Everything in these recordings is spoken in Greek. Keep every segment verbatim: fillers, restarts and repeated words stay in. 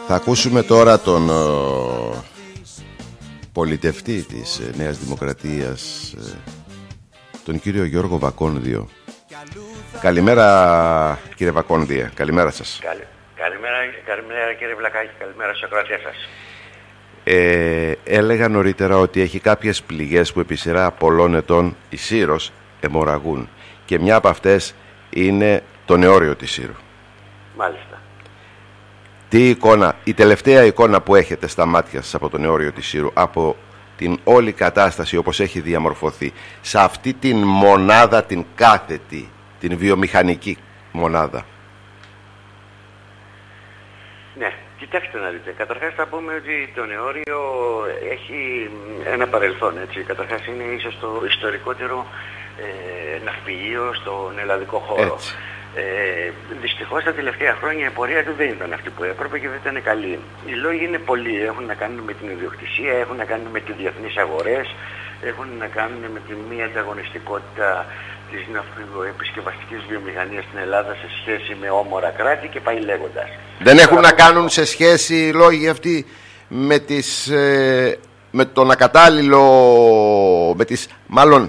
Θα ακούσουμε τώρα τον ο, πολιτευτή της ε, Νέας Δημοκρατίας, ε, τον κύριο Γιώργο Βακόνδιο. Καλημέρα κύριε Βακόνδια, καλημέρα σας. Καλη, καλημέρα, καλημέρα κύριε Βλακάκη, καλημέρα στους ακροατές σας. Ε, έλεγα νωρίτερα ότι έχει κάποιες πληγές που επί σειρά πολλών ετών η Σύρος αιμορραγούν και μια από αυτές είναι το νεόριο της Σύρου. Μάλιστα. Τι εικόνα, η τελευταία εικόνα που έχετε στα μάτια σας από το νεόριο της Σύρου, από την όλη κατάσταση όπως έχει διαμορφωθεί, σε αυτή την μονάδα την κάθετη, την βιομηχανική μονάδα? Ναι, κοιτάξτε να δείτε. Καταρχάς θα πούμε ότι το νεόριο έχει ένα παρελθόν, έτσι. Καταρχάς είναι ίσως το ιστορικότερο ε, ναυπηγείο στον ελλαδικό χώρο. Έτσι. Ε, δυστυχώς τα τελευταία χρόνια η πορεία του δεν ήταν αυτή που έπρεπε και δεν ήταν καλή. Οι λόγοι είναι πολλοί. Έχουν να κάνουν με την ιδιοκτησία, έχουν να κάνουν με τις διεθνείς αγορές, έχουν να κάνουν με τη μη ανταγωνιστικότητα της ναυπηγοεπισκευαστικής βιομηχανίας στην Ελλάδα σε σχέση με όμορα κράτη και πάει λέγοντας. Δεν έχουν να κάνουν σε σχέση οι λόγοι αυτοί με τις, ε, με τον ακατάλληλο, με τις μάλλον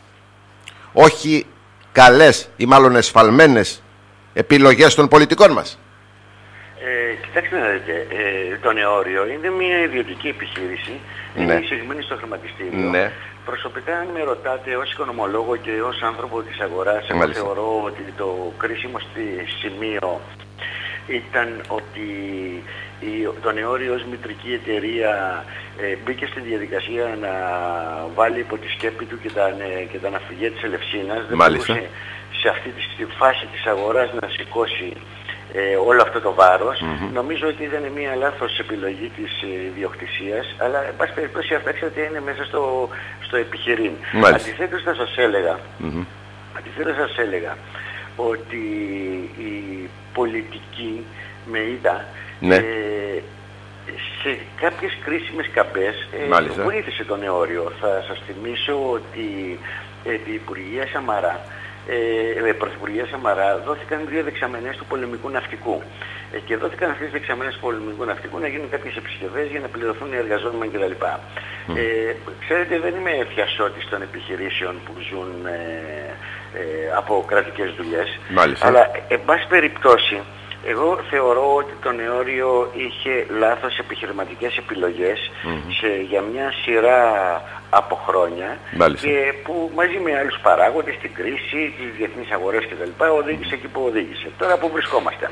όχι καλές ή μάλλον εσφαλμένες επιλογές των πολιτικών μας? Ε, κοιτάξτε να δείτε, ε, το νεόριο είναι μια ιδιωτική επιχείρηση, ναι. Είναι εισηγμένη στο χρηματιστήριο. Ναι. Προσωπικά, αν με ρωτάτε ως οικονομολόγο και ως άνθρωπο της αγοράς, εγώ θεωρώ ότι το κρίσιμο στη σημείο ήταν ότι η, το νεόριο ως μητρική εταιρεία ε, μπήκε στη διαδικασία να βάλει υπό τη σκέπη του και τα, ναι, και τα ναυπηγεία της Ελευσίνας. Δεν μπορούσε σε αυτή τη φάση της αγοράς να σηκώσει ε, όλο αυτό το βάρος. Mm-hmm. Νομίζω ότι ήταν μια λάθος επιλογή της ιδιοκτησίας, αλλά εν πάση περιπτώσει αυτά ξέρετε είναι μέσα στο, στο επιχειρήν. Αντιθέτως θα σας έλεγα, mm-hmm. αντιθέτως θα σας έλεγα ότι η πολιτική με είδα ναι. ε, σε κάποιες κρίσιμες καμπές ε, βοήθησε το νεόριο. Θα σας θυμίσω ότι επί Υπουργεία Σαμαρά, ε, Πρωθυπουργία Σαμαρά δόθηκαν δύο δεξαμενές του πολεμικού ναυτικού ε, και δόθηκαν αυτές τις δεξαμενές του πολεμικού ναυτικού να γίνουν κάποιες επισκευές για να πληρωθούν οι εργαζόμενοι κτλ. Mm. Ε, ξέρετε, δεν είμαι φιασώτης των επιχειρήσεων που ζουν ε, ε, από κρατικές δουλειές, μάλιστα. Αλλά εν πάση περιπτώσει εγώ θεωρώ ότι το νεόριο είχε λάθος επιχειρηματικές επιλογές mm-hmm. σε, για μια σειρά από χρόνια και που μαζί με άλλους παράγοντες, την κρίση, τις διεθνείς αγορές κτλ. Οδήγησε εκεί που οδήγησε. Τώρα που βρισκόμαστε.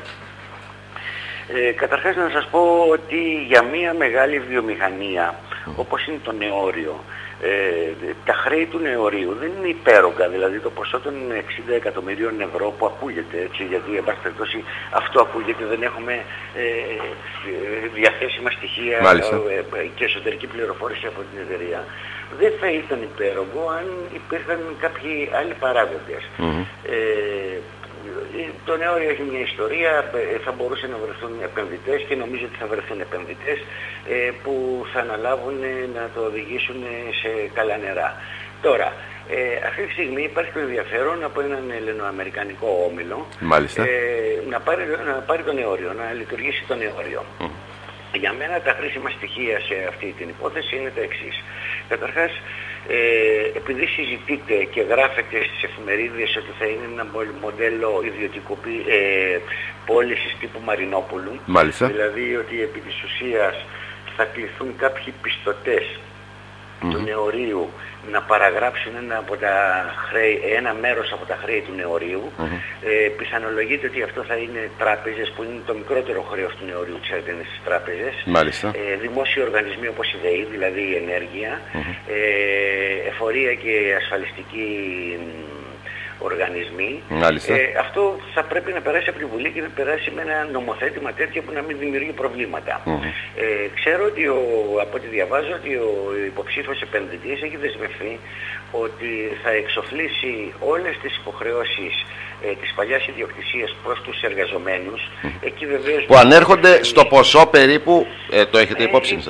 Ε, καταρχάς να σας πω ότι για μια μεγάλη βιομηχανία mm. όπως είναι το νεόριο, ε, τα χρέη του νεορίου δεν είναι υπέρογκα, δηλαδή το ποσό των εξήντα εκατομμυρίων ευρώ που ακούγεται, έτσι, γιατί εν πάση περιπτώσει αυτό ακούγεται, δεν έχουμε ε, διαθέσιμα στοιχεία ε, και εσωτερική πληροφόρηση από την εταιρεία. Δεν θα ήταν υπέρογκο αν υπήρχαν κάποιοι άλλοι παράγοντες. Mm-hmm. ε, Το νεόριο έχει μια ιστορία, θα μπορούσε να βρεθούν επενδυτές και νομίζω ότι θα βρεθούν επενδυτές ε, που θα αναλάβουν να το οδηγήσουν σε καλά νερά. Τώρα, ε, αυτή τη στιγμή υπάρχει το ενδιαφέρον από έναν ελληνοαμερικανικό όμιλο ε, να, πάρει, να πάρει το νεόριο, να λειτουργήσει το νεόριο. Mm. Για μένα τα χρήσιμα στοιχεία σε αυτή την υπόθεση είναι τα εξής. Καταρχάς, Ε, επειδή συζητείτε και γράφετε στις εφημερίδες ότι θα είναι ένα μοντέλο ιδιωτικού ε, πώλησης τύπου Μαρινόπουλου, μάλιστα. Δηλαδή ότι επί της ουσίας θα κληθούν κάποιοι πιστωτές mm-hmm. του νεορίου να παραγράψουν ένα, από τα χρέη, ένα μέρος από τα χρέη του νεορίου. Mm-hmm. ε, πιθανολογείται ότι αυτό θα είναι τράπεζες που είναι το μικρότερο χρέος του νεορίου, ξέρετε, είναι στις τράπεζες. Ε, δημόσιοι οργανισμοί όπως η ΔΕΗ, δηλαδή η ενέργεια, mm-hmm. ε, εφορία και ασφαλιστική οργανισμοί. Ε, αυτό θα πρέπει να περάσει από τη Βουλή και να περάσει με ένα νομοθέτημα τέτοιο που να μην δημιουργεί προβλήματα. Mm-hmm. ε, ξέρω ότι ο, από ό,τι διαβάζω ότι ο υποψήφιος επενδυτής έχει δεσμευθεί ότι θα εξοφλήσει όλες τις υποχρεώσεις ε, της παλιάς ιδιοκτησίας προς τους εργαζομένους. Mm-hmm. Εκεί βεβαίως που ανέρχονται στο ποσό περίπου, ε, το έχετε υπόψη ε, σας.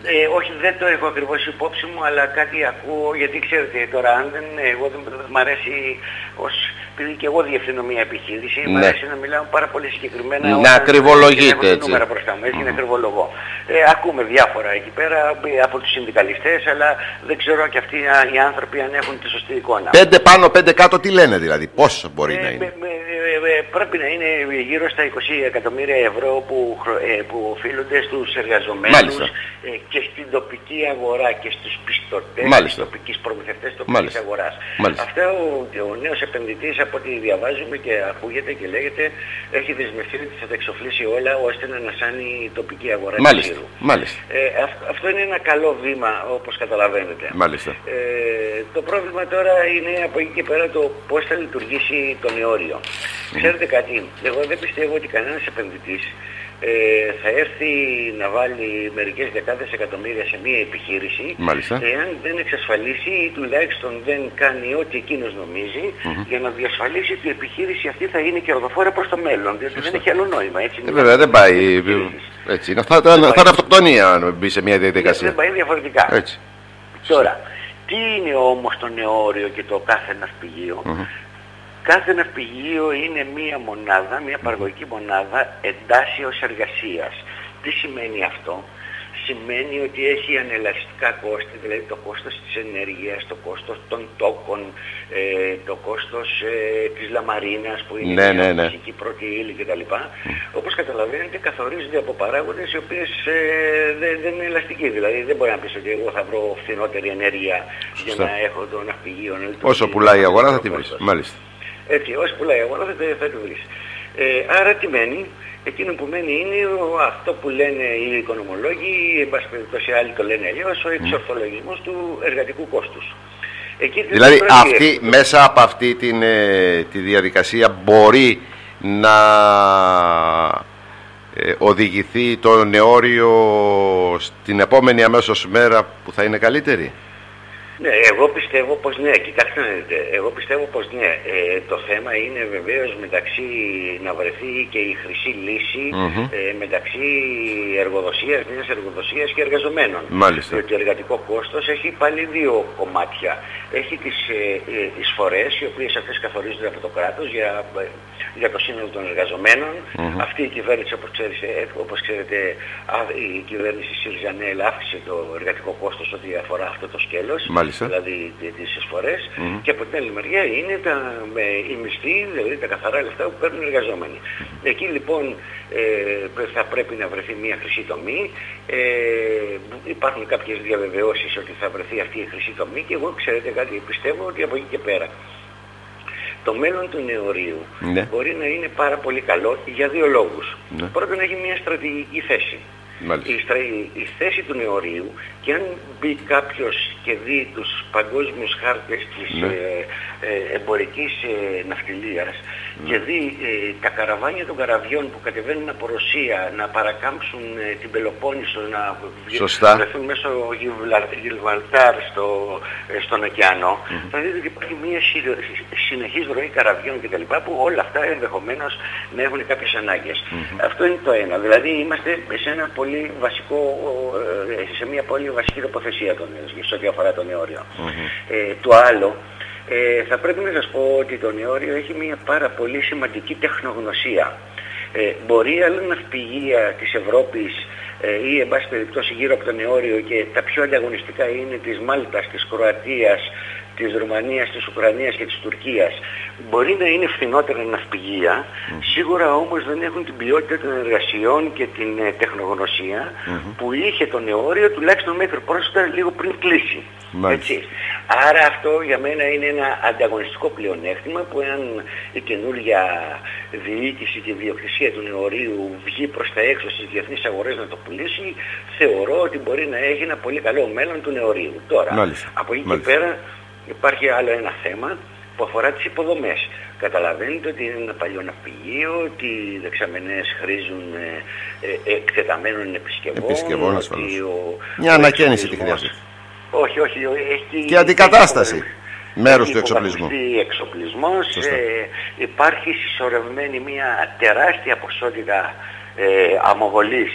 Ε, όχι, δεν το έχω ακριβώς υπόψη μου, αλλά κάτι ακούω, γιατί ξέρετε τώρα, αν δεν, εγώ δεν μ' αρέσει, ως, επειδή και εγώ διευθύνω μια επιχείρηση, ναι. Μ' αρέσει να μιλάω πάρα πολύ συγκεκριμένα. Να ακριβολογείτε έτσι. Νούμερα μπροστά μου, έτσι mm. είναι ακριβολογώ. Ε, ακούμε διάφορα εκεί πέρα από τους συνδικαλιστές, αλλά δεν ξέρω και αυτοί οι άνθρωποι αν έχουν τη σωστή εικόνα. Πέντε πάνω, πέντε κάτω, τι λένε δηλαδή, πόσο μπορεί ε, να είναι. Ε, ε, ε, πρέπει να είναι γύρω στα είκοσι εκατομμύρια ευρώ που, ε, που οφείλονται στους εργαζομένους ε, και στην τοπική αγορά και στους πιστωτές της τοπικής προμηθευτές τοπικής Μάλιστα. αγοράς. Μάλιστα. Αυτά ο, ο νέος επενδυτής, από ό,τι διαβάζουμε και ακούγεται και λέγεται, έχει δεσμευτεί ότι θα τα εξοφλήσει όλα ώστε να ανασάνει η τοπική αγορά του Σύρου. Μάλιστα. Ε, αυ, αυτό είναι ένα καλό βήμα, όπως καταλαβαίνετε. Μάλιστα. Ε, το πρόβλημα τώρα είναι από εκεί και πέρα το πώς θα λειτουργήσει το νεόριο. Mm. Ξέρετε κάτι, εγώ δεν πιστεύω ότι κανένας επενδυτής ε, θα έρθει να βάλει μερικές δεκάδες εκατομμύρια σε μία επιχείρηση Μάλιστα. εάν δεν εξασφαλίσει ή τουλάχιστον δεν κάνει ό,τι εκείνος νομίζει mm-hmm. για να διασφαλίσει ότι η επιχείρηση αυτή θα είναι κερδοφόρα προς το μέλλον. Διότι δεν έχει άλλο νόημα. Έτσι, ε, βέβαια δεν πάει. Έτσι. Θα, θα, θα είναι αυτοκτονία αν μπει σε μια διαδικασία. Δεν πάει διαφορετικά. Έτσι. Τώρα, τι είναι όμως το νεόριο και το κάθε ναυπηγείο? Mm-hmm. Κάθε ναυπηγείο είναι μία μονάδα, μία παραγωγική μονάδα εντάσσεως εργασίας. Τι σημαίνει αυτό? Σημαίνει ότι έχει ανελαστικά κόστη, δηλαδή το κόστος της ενέργειας, το κόστος των τόκων, ε, το κόστος ε, της λαμαρίνας που είναι ναι, μια ναι, ναι. φυσική πρώτη ύλη κτλ. Mm. Όπως καταλαβαίνετε καθορίζονται από παράγοντες οι οποίες ε, δεν, δεν είναι ελαστικοί. Δηλαδή δεν μπορεί να πεις ότι εγώ θα βρω φθηνότερη ενέργεια Σωστά. για να έχω το ναυπηγείο. Όσο πουλάει η αγορά θα τη βρεις. Μάλιστα. Έτσι, όσο πουλάει η αγορά θα, θα τη βρεις. Ε, άρα τι μένει? Εκείνο που μένει είναι ο, αυτό που λένε οι οικονομολόγοι, εν πάση περιπτώσει άλλοι το λένε αλλιώς, ο εξορθολογισμός του εργατικού κόστους. Εκεί δηλαδή αυτή, μέσα από αυτή την, ε, τη διαδικασία μπορεί να ε, οδηγηθεί το νεόριο στην επόμενη αμέσως μέρα που θα είναι καλύτερη. Ναι, εγώ πιστεύω πως ναι, κοιτάξτε να δείτε, εγώ πιστεύω πως ναι, ε, το θέμα είναι βεβαίως μεταξύ να βρεθεί και η χρυσή λύση mm-hmm. ε, μεταξύ εργοδοσίας, μιας εργοδοσίας και εργαζομένων. Μάλιστα. Διότι το εργατικό κόστος έχει πάλι δύο κομμάτια. Έχει τις ε, ε, εισφορές, οι οποίες αυτές καθορίζονται από το κράτος για, για το σύνολο των εργαζομένων. Mm-hmm. Αυτή η κυβέρνηση, όπως ξέρετε, όπως ξέρετε, η κυβέρνηση ΣΥΡΙΖΑ-ΝΕΛ άφησε το εργατικό κόστος ό,τι αφορά αυτό το σκέλος. Μάλιστα. Δηλαδή τις εισφορές mm-hmm. και από την άλλη μεριά είναι τα, με, οι μισθοί, δηλαδή τα καθαρά λεφτά που παίρνουν οι εργαζόμενοι. Mm-hmm. Εκεί λοιπόν ε, θα πρέπει να βρεθεί μια χρυσή τομή. Ε, υπάρχουν κάποιες διαβεβαιώσεις ότι θα βρεθεί αυτή η χρυσή τομή και εγώ ξέρετε κάτι, πιστεύω ότι από εκεί και πέρα το μέλλον του νεωρίου ναι. μπορεί να είναι πάρα πολύ καλό για δύο λόγους. Ναι. Πρώτον, έχει μια στρατηγική θέση. Η, στρα... η θέση του νεωρίου, και αν μπει κάποιος και δει τους παγκόσμιους χάρτες της ναι. ε, ε, εμπορικής ε, ναυτιλίας ναι. και δει ε, τα καραβάνια των καραβιών που κατεβαίνουν από Ρωσία να παρακάμψουν ε, την Πελοπόννησο, να βρεθούν μέσω Γιβραλτάρ στο, ε, στον ωκεανό, mm-hmm. θα δείτε ότι υπάρχει μια συνεχής ροή καραβιών κτλ. Που όλα αυτά ενδεχομένως να έχουν κάποιες ανάγκες. Mm-hmm. Αυτό είναι το ένα. Δηλαδή είμαστε σε ένα πολύ βασικό, σε μια πολύ βασική τοποθεσία σε ό,τι αφορά το νεόριο. Mm-hmm. Ε, το άλλο, ε, θα πρέπει να σας πω ότι το νεόριο έχει μια πάρα πολύ σημαντική τεχνογνωσία. Ε, μπορεί άλλα ναυπηγεία της Ευρώπης ε, ή εν πάση περιπτώσει γύρω από το νεόριο, και τα πιο ανταγωνιστικά είναι της Μάλτας, της Κροατίας, της Ρουμανίας, της Ουκρανίας και της Τουρκίας, μπορεί να είναι φθηνότερα ναυπηγεία, mm. σίγουρα όμως δεν έχουν την ποιότητα των εργασιών και την ε, τεχνογνωσία mm-hmm. που είχε το νεόριο, τουλάχιστον μέχρι πρόσφατα, λίγο πριν κλείσει. Έτσι. Άρα αυτό για μένα είναι ένα ανταγωνιστικό πλεονέκτημα, που αν η καινούργια διοίκηση και ιδιοκτησία του νεωρίου βγει προς τα έξω στις διεθνείς αγορές να το πουλήσει, θεωρώ ότι μπορεί να έχει ένα πολύ καλό μέλλον του νεωρίου. Τώρα, Μάλιστα. από εκεί Μάλιστα. και πέρα υπάρχει άλλο ένα θέμα που αφορά τις υποδομές. Καταλαβαίνετε ότι είναι ένα παλιό ναυπηγείο, ότι οι δεξαμενές χρήζουν ε, ε, εκτεταμένων επισκευών. Επισκευών, ασφαλώς. Ο, Μια ανακαίνιση τη χρειάζεται. Όχι, όχι. Έχει, και αντικατάσταση μέρους του εξοπλισμού. Έχει εξοπλισμός. Ε, υπάρχει συσσωρευμένη μια τεράστια ποσότητα ε, αμοβολής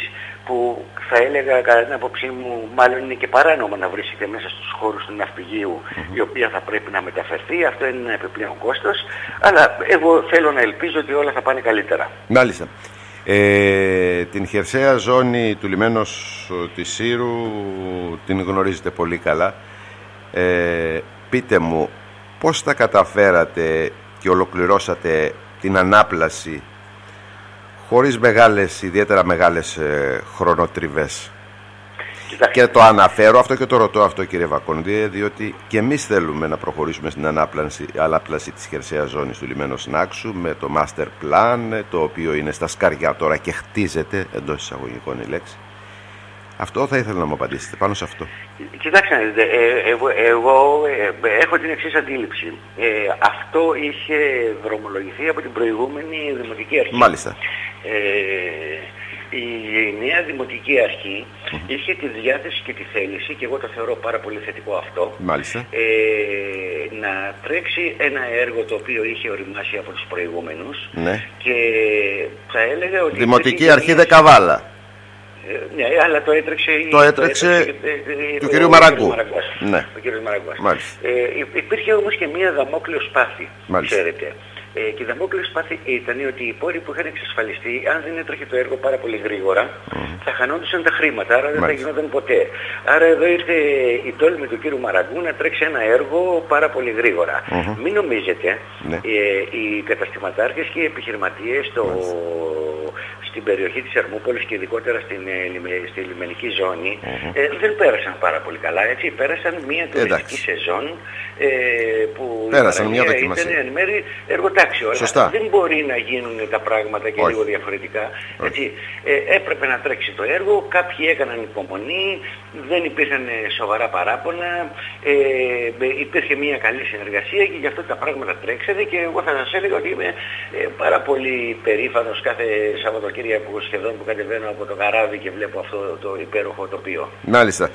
που θα έλεγα κατά την άποψή μου μάλλον είναι και παράνομο να βρίσκεται μέσα στους χώρους του ναυπηγείου, mm-hmm. η οποία θα πρέπει να μεταφερθεί. Αυτό είναι ένα επιπλέον κόστος, αλλά εγώ θέλω να ελπίζω ότι όλα θα πάνε καλύτερα. Μάλιστα. Ε, την χερσαία ζώνη του λιμένος της Σύρου την γνωρίζετε πολύ καλά. Ε, πείτε μου, πώς τα καταφέρατε και ολοκληρώσατε την ανάπλαση χωρίς μεγάλες, ιδιαίτερα μεγάλες ε, χρονοτριβές? Κοιτάξτε. Και το αναφέρω αυτό και το ρωτώ αυτό, κύριε Βακονδύε, διότι και εμείς θέλουμε να προχωρήσουμε στην ανάπλαση, ανάπλαση της χερσαίας ζώνης του λιμένου Νάξου με το master plan, το οποίο είναι στα σκαριά τώρα και χτίζεται, εντός εισαγωγικών η λέξη. Αυτό θα ήθελα να μου απαντήσετε, πάνω σε αυτό. Κοιτάξτε, ε, εγώ, εγώ ε, έχω την εξής αντίληψη. Ε, αυτό είχε δρομολογηθεί από την προηγούμενη Δημοτική Αρχή. Μάλιστα. Ε, η νέα Δημοτική Αρχή mm-hmm. είχε τη διάθεση και τη θέληση, και εγώ το θεωρώ πάρα πολύ θετικό αυτό, Μάλιστα. Ε, να τρέξει ένα έργο το οποίο είχε οριμάσει από τους προηγούμενους, ναι. Και θα έλεγα ότι... Δημοτική Αρχή Δεκαβάλα. Ναι, αλλά το έτρεξε, το έτρεξε, το έτρεξε του κυρίου Μαραγκού. Ναι. Ο κύριος Μαραγκάς. Ε, υπήρχε όμως και μία δαμόκλειο σπάθη, ξέρετε. Ε, και η δαμόκλειο σπάθη ήταν ότι οι πόροι που είχαν εξασφαλιστεί, αν δεν έτρεχε το έργο πάρα πολύ γρήγορα, mm. θα χανόντουσαν τα χρήματα, άρα δεν Μάλιστα. θα γινόταν ποτέ. Άρα εδώ ήρθε η τόλμη του κύριου Μαραγκού να τρέξει ένα έργο πάρα πολύ γρήγορα. Mm-hmm. Μην νομίζετε, ναι. ε, οι καταστηματάρχες και οι επιχειρηματίες το... στην περιοχή της Ερμούπολης και ειδικότερα στην, ε, στη λιμενική ζώνη mm-hmm. ε, δεν πέρασαν πάρα πολύ καλά, έτσι. Πέρασαν μια τουριστική σεζόν ε, που πέρασαν η παραγία ήταν εν μέρει εργοτάξιο. Αλλά δεν μπορεί να γίνουν τα πράγματα και Όχι. λίγο διαφορετικά. Έτσι. Ε, έπρεπε να τρέξει το έργο, κάποιοι έκαναν υπομονή, δεν υπήρχαν σοβαρά παράπονα, ε, υπήρχε μια καλή συνεργασία και γι' αυτό τα πράγματα τρέξανε, και εγώ θα σας έλεγα ότι είμαι ε, πάρα πολύ περήφανος κάθε Σαββατοκύριακο που σχεδόν που κατεβαίνω από το καράβι και βλέπω αυτό το υπέροχο τοπίο. Μάλιστα.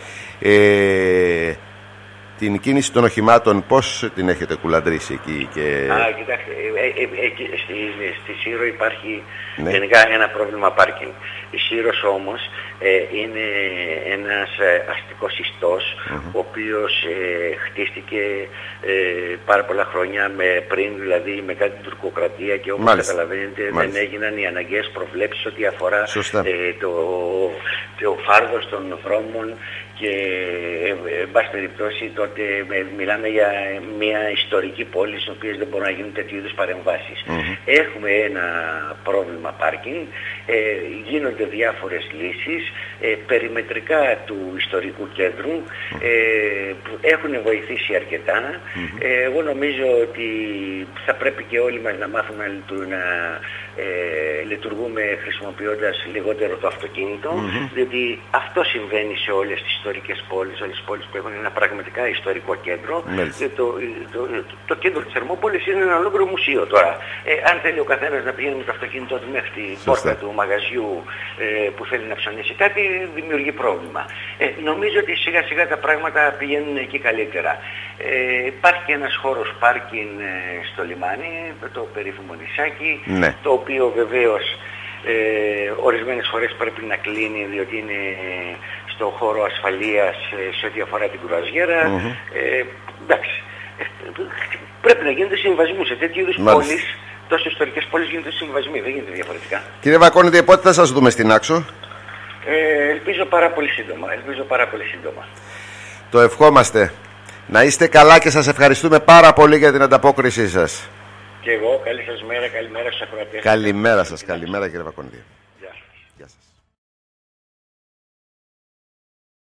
Ε, την κίνηση των οχημάτων πώς την έχετε κουλαντρήσει εκεί? Και... Α, κοιτάξτε, ε, ε, ε, ε, στη, στη Σύρο υπάρχει ναι. γενικά ένα πρόβλημα πάρκινγκ. Η Σύρος όμως ε, είναι ένας ε, αστικός ιστός, mm-hmm. ο οποίος ε, χτίστηκε ε, πάρα πολλά χρόνια με, πριν, δηλαδή μετά την τουρκοκρατία, και όπως Μάλιστα. καταλαβαίνετε Μάλιστα. δεν έγιναν οι αναγκαίες προβλέψεις ό,τι αφορά ε, το, το φάρδος των δρόμων, και εν πάση περιπτώσει τότε ε, μιλάμε για μια ιστορική πόλη στις οποίες δεν μπορούν να γίνουν τέτοιου είδους παρεμβάσεις. Mm-hmm. Έχουμε ένα πρόβλημα πάρκινγκ, ε, γίνονται διάφορες λύσεις ε, περιμετρικά του ιστορικού κέντρου, ε, που έχουν βοηθήσει αρκετά. Mm-hmm. ε, εγώ νομίζω ότι θα πρέπει και όλοι μας να μάθουμε να ε, λειτουργούμε χρησιμοποιώντας λιγότερο το αυτοκίνητο, mm-hmm. διότι αυτό συμβαίνει σε όλες τις ιστορικές πόλεις, όλες τις πόλεις που έχουν ένα πραγματικά ιστορικό κέντρο. Mm-hmm. Το, το, το, το κέντρο της Ερμούπολης είναι ένα ολόκληρο μουσείο τώρα. Ε, αν θέλει ο καθένας να πηγαίνει με το αυτοκίνητο του μέχρι την πόρτα του μαγαζιού ε, που θέλει να ψωνίσει κάτι, δημιουργεί πρόβλημα. Ε, νομίζω ότι σιγά σιγά τα πράγματα πηγαίνουν εκεί καλύτερα. Ε, υπάρχει και ένας χώρος πάρκινγκ ε, στο λιμάνι, το περίφημο νησάκι, ναι. το οποίο βεβαίως ε, ορισμένες φορές πρέπει να κλείνει, διότι είναι στο χώρο ασφαλείας ε, σε ό,τι αφορά την κουραζιέρα. Mm-hmm. ε, εντάξει, ε, πρέπει να γίνονται συμβασμού σε τέτοιου είδους πόλεις, τόσο ιστορικές πόλεις γίνονται συμβασμοί, δεν γίνεται διαφορετικά. Κύριε Βακόνιδη, πότε θα σας δούμε στην Άξο? Ε, ελπίζω πάρα πολύ σύντομα, ελπίζω πάρα πολύ σύντομα. Το ευχόμαστε. Να είστε καλά και σας ευχαριστούμε πάρα πολύ για την ανταπόκρισή σας. Και εγώ, καλή σας μέρα, καλημέρα στους ακροατές. Καλημέρα σας, καλημέρα κύριε Βακονδύε.